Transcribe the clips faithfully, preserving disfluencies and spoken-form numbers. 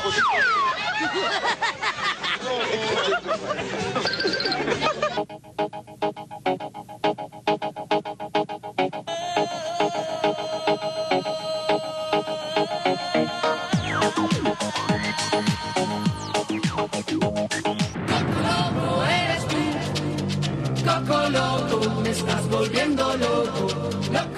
Coco loco, me estás volviendo loco, loco.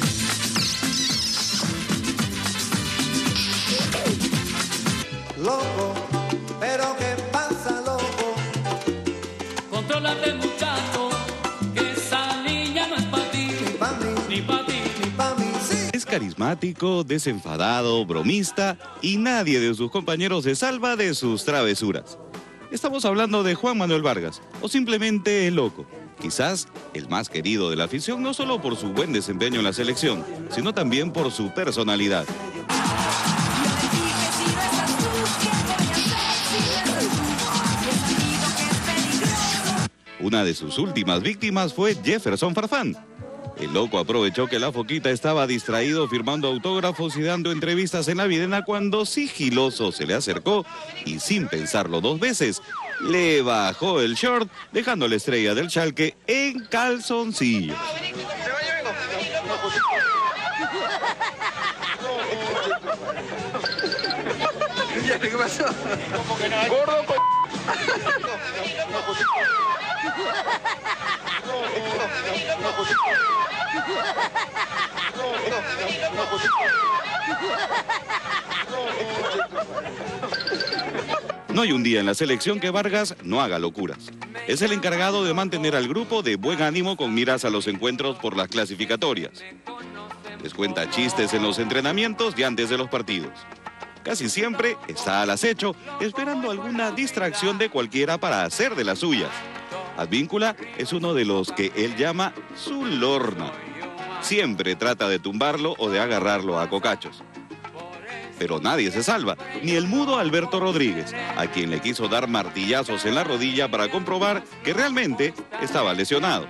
Loco, pero ¿qué pasa, loco? Contrólate, muchacho, que esa niña no es para ti, Ni pa' mí, ni para ti, ni pa' mí, sí. Es carismático, desenfadado, bromista y nadie de sus compañeros se salva de sus travesuras. Estamos hablando de Juan Manuel Vargas, o simplemente el Loco. Quizás el más querido de la afición, no solo por su buen desempeño en la selección, sino también por su personalidad. Una de sus últimas víctimas fue Jefferson Farfán. El Loco aprovechó que la foquita estaba distraído firmando autógrafos y dando entrevistas en la videna cuando sigiloso se le acercó y sin pensarlo dos veces, le bajó el short dejando la estrella del Schalke en calzoncillos. ¿Qué pasó? Gordo, co... No hay un día en la selección que Vargas no haga locuras. Es el encargado de mantener al grupo de buen ánimo con miras a los encuentros por las clasificatorias. Les cuenta chistes en los entrenamientos y antes de los partidos. Casi siempre está al acecho, esperando alguna distracción de cualquiera para hacer de las suyas. Advíncula es uno de los que él llama su lorna. Siempre trata de tumbarlo o de agarrarlo a cocachos. Pero nadie se salva, ni el mudo Alberto Rodríguez, a quien le quiso dar martillazos en la rodilla para comprobar que realmente estaba lesionado.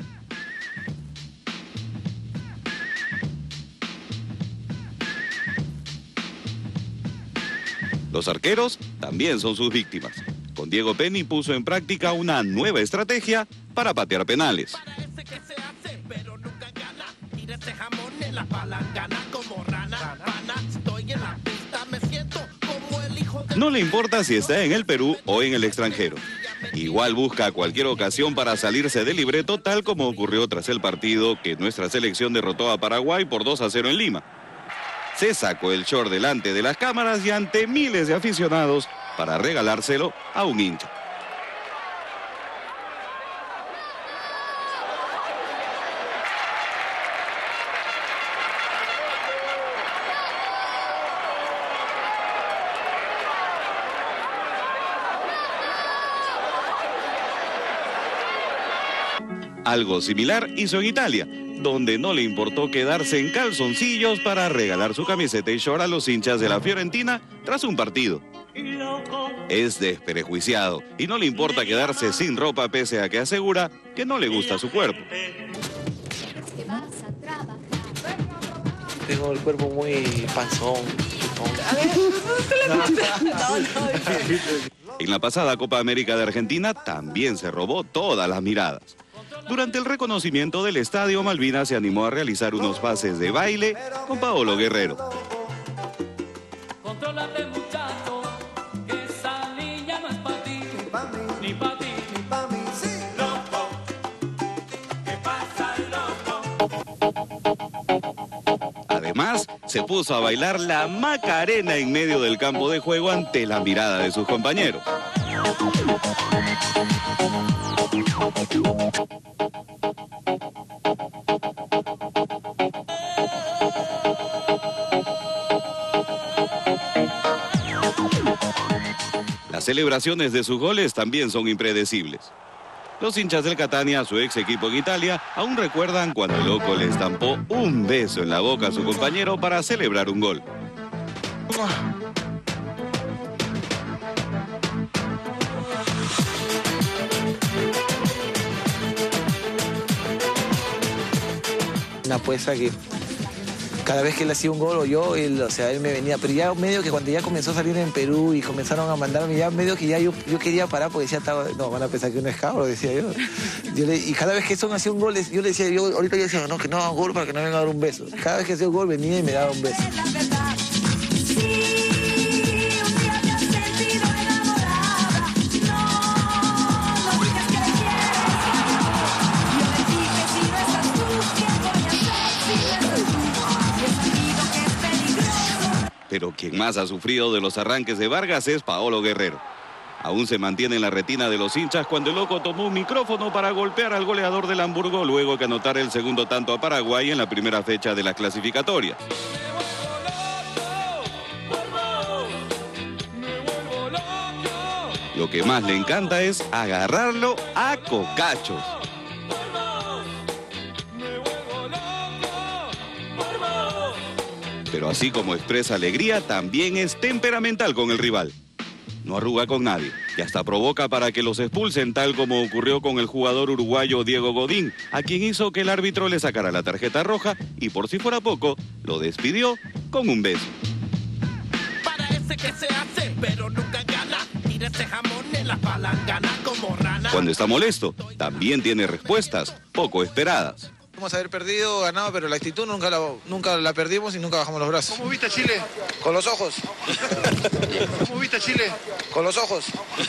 Los arqueros también son sus víctimas. Con Diego Penny puso en práctica una nueva estrategia para patear penales. Parece que se hace, pero nunca gana. Tira ese jamón en la palangana como rana. Pana, estoy en la pista, me siento como el hijo de... No le importa si está en el Perú o en el extranjero. Igual busca cualquier ocasión para salirse del libreto, tal como ocurrió tras el partido que nuestra selección derrotó a Paraguay por dos a cero en Lima. Se sacó el short delante de las cámaras y ante miles de aficionados para regalárselo a un hincha. Algo similar hizo en Italia, donde no le importó quedarse en calzoncillos para regalar su camiseta y short a los hinchas de la Fiorentina tras un partido. Es desprejuiciado y no le importa quedarse sin ropa pese a que asegura que no le gusta su cuerpo. Tengo el cuerpo muy panzón. En la pasada Copa América de Argentina también se robó todas las miradas. Durante el reconocimiento del Estadio Malvinas se animó a realizar unos pases de baile con Paolo Guerrero. Contrólate, muchacho, que esa niña no es para ti, Ni pa' mí, ni para ti, ni pa' mí, sí. loco. ¿Qué pasa, loco? Además, se puso a bailar la Macarena en medio del campo de juego ante la mirada de sus compañeros. Las celebraciones de sus goles también son impredecibles. Los hinchas del Catania, su ex equipo en Italia, aún recuerdan cuando el Loco le estampó un beso en la boca a su compañero para celebrar un gol. Una apuesta que cada vez que él hacía un gol o yo, él, o sea, él me venía. Pero ya medio que cuando ya comenzó a salir en Perú y comenzaron a mandarme, ya medio que ya yo, yo quería parar porque decía, estaba, no, van a pensar que uno es cabro, decía yo. yo le, y cada vez que son hacía un gol, yo le decía, yo ahorita yo decía, no, que no haga gol para que no venga a dar un beso. Cada vez que hacía un gol venía y me daba un beso. Pero quien más ha sufrido de los arranques de Vargas es Paolo Guerrero. Aún se mantiene en la retina de los hinchas cuando el loco tomó un micrófono para golpear al goleador del Hamburgo luego que anotara el segundo tanto a Paraguay en la primera fecha de las clasificatorias. Lo que más le encanta es agarrarlo a cocachos. Pero así como expresa alegría, también es temperamental con el rival. No arruga con nadie y hasta provoca para que los expulsen, tal como ocurrió con el jugador uruguayo Diego Godín, a quien hizo que el árbitro le sacara la tarjeta roja y, por si fuera poco, lo despidió con un beso. Parece que se hace, pero nunca gana. Tira ese jamón en la palangana como rana. Cuando está molesto, también tiene respuestas poco esperadas. Podemos haber perdido, ganado, pero la actitud nunca la, nunca la perdimos y nunca bajamos los brazos. ¿Cómo viste a Chile? Con los ojos. ¿Cómo viste a Chile? Con los ojos.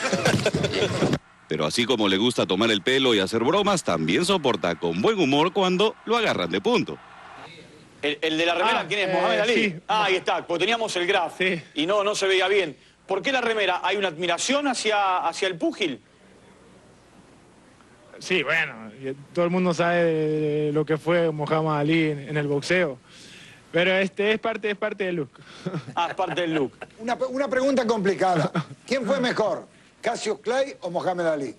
Pero así como le gusta tomar el pelo y hacer bromas, también soporta con buen humor cuando lo agarran de punto. ¿El, el de la remera Ah, quién es? eh, ¿Mohamed Ali? sí. Ah, ahí está, porque teníamos el graf Sí. y no, no se veía bien. ¿Por qué la remera? ¿Hay una admiración hacia, hacia el púgil? Sí, bueno, todo el mundo sabe de lo que fue Mohamed Ali en, en el boxeo. Pero este es parte, es parte del look. Ah, es parte del look. Una, una pregunta complicada. ¿Quién fue mejor, Cassius Clay o Mohamed Ali?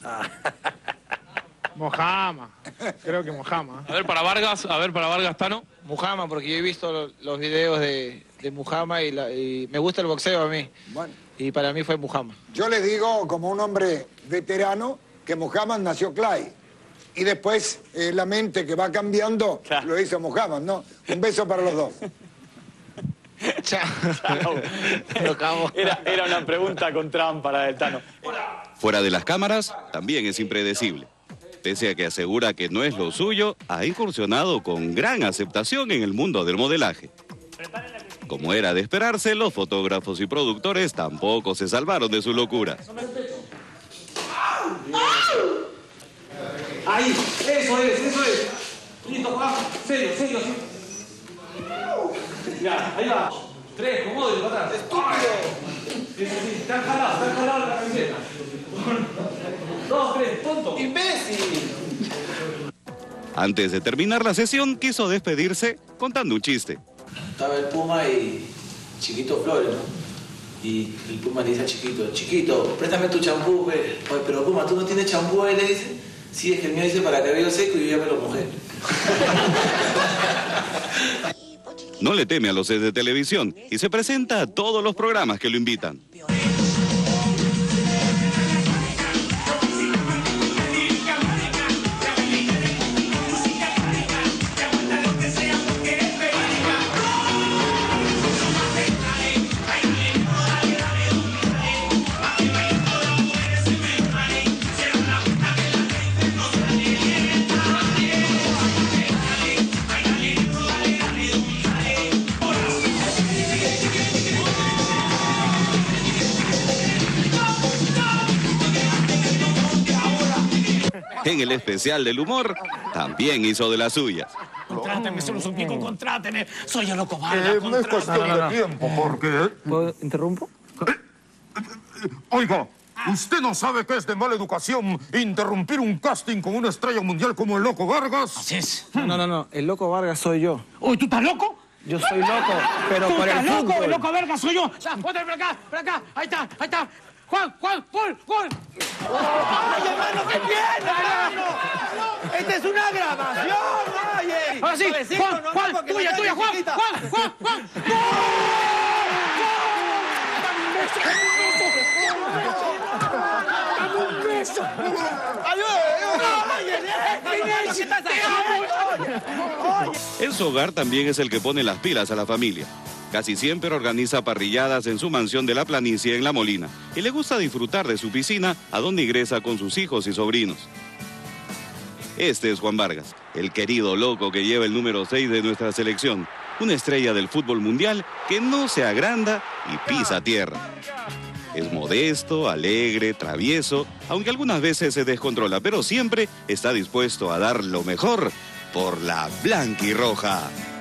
Mohamed, creo que Mohamed. A ver para Vargas, a ver para Vargas, Tano. Muhammad, porque yo he visto lo- los videos de, de Muhammad y, la- y me gusta el boxeo a mí. Bueno, Y para mí fue Muhammad. yo les digo, como un hombre veterano, que Mohamed nació Clay. Y después eh, la mente que va cambiando Claro. lo hizo Mohamed, ¿no? Un beso para los dos. Chao. Lo acabo. Era, era una pregunta con trampa la del Tano. Fuera de las cámaras, también es impredecible. Pese a que asegura que no es lo suyo, ha incursionado con gran aceptación en el mundo del modelaje. Como era de esperarse, los fotógrafos y productores tampoco se salvaron de su locura. Ahí, eso es, eso es. Listo, Juan. Serio, serio, sí. Ya, ahí va. Tres, comódelo, para atrás. ¡Estúpido! Sí, sí, sí. Están jalados, están jalados la camiseta. Dos, tres, tonto. ¡Imbécil! Antes de terminar la sesión, quiso despedirse contando un chiste. Estaba el Puma y Chiquito Flores, ¿no? Y el Puma le dice a Chiquito, Chiquito, préstame tu champú, güey. Oye, pero Puma, ¿tú no tienes champú? Y le dice, sí, es que el mío dice para cabello seco y yo ya me lo mojé. No le teme a los sets de televisión y se presenta a todos los programas que lo invitan. En el especial del humor, también hizo de las suyas. Contráteme, se lo suplico, contráteme. Soy el loco Vargas, Eh, no es cuestión contráteme. de tiempo, porque... ¿Puedo interrumpo? Oiga, ¿usted no sabe que es de mala educación interrumpir un casting con una estrella mundial como el Loco Vargas? Así es. No, no, no, no. El loco Vargas soy yo. Uy, ¿tú estás loco? Yo soy loco, pero ¿Tú por el estás loco? fútbol. El loco Vargas soy yo. Ya, ponte para acá, para acá. Ahí está, ahí está. Juan, Juan, Juan, Juan. ¡Ay, hermano, qué bien, hermano! ¡Esta es una grabación, oye! Ahora sí, Juan, Juan, tuya, tuya, Juan, Juan, Juan, Juan. ¡Gol! ¡Dame un beso! ¡Dame un beso! ¡Ayúdame! En su hogar también es el que pone las pilas a la familia. Casi siempre organiza parrilladas en su mansión de la planicie en La Molina y le gusta disfrutar de su piscina, a donde ingresa con sus hijos y sobrinos. Este es Juan Vargas, el querido loco que lleva el número seis de nuestra selección, una estrella del fútbol mundial que no se agranda y pisa tierra. Es modesto, alegre, travieso, aunque algunas veces se descontrola, pero siempre está dispuesto a dar lo mejor por la blanquirroja.